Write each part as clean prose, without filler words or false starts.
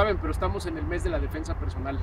saben, pero estamos en el mes de la defensa personal.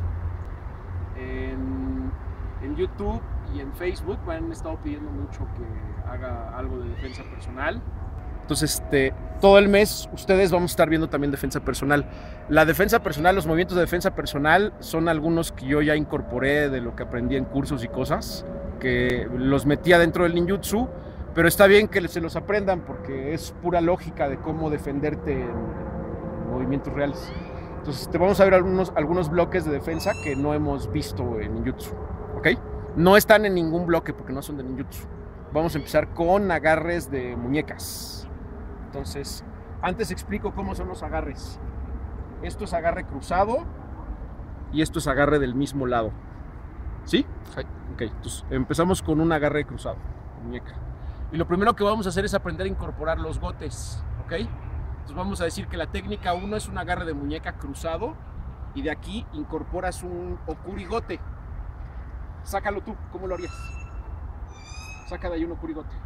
En YouTube y en Facebook me han estado pidiendo mucho que haga algo de defensa personal. Entonces, todo el mes ustedes vamos a estar viendo también defensa personal. La defensa personal, los movimientos de defensa personal son algunos que yo ya incorporé de lo que aprendí en cursos y cosas, que los metía dentro del ninjutsu, pero está bien que se los aprendan porque es pura lógica de cómo defenderte en movimientos reales. Entonces, vamos a ver algunos bloques de defensa que no hemos visto en ninjutsu, ¿ok? No están en ningún bloque porque no son de ninjutsu. Vamos a empezar con agarres de muñecas. Entonces, antes explico cómo son los agarres. Esto es agarre cruzado y esto es agarre del mismo lado. ¿Sí? Sí. Ok, entonces empezamos con un agarre cruzado, muñeca. Y lo primero que vamos a hacer es aprender a incorporar los gotes, ¿ok? Entonces vamos a decir que la técnica 1 es un agarre de muñeca cruzado y de aquí incorporas un okurigote. Sácalo tú, ¿cómo lo harías? Saca de ahí un okurigote.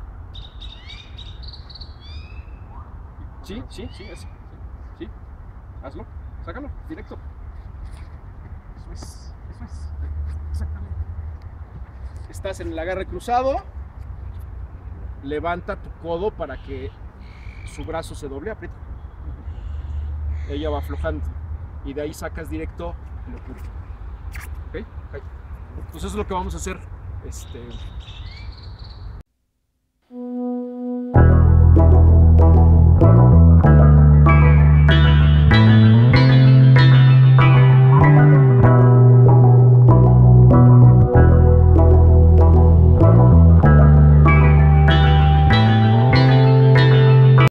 Sí, así. Sí, hazlo, sácalo, directo. Eso es, exactamente. Estás en el agarre cruzado, levanta tu codo para que su brazo se doble, aprieta. Ella va aflojando y de ahí sacas directo el okuri. ¿Ok? Entonces eso es lo que vamos a hacer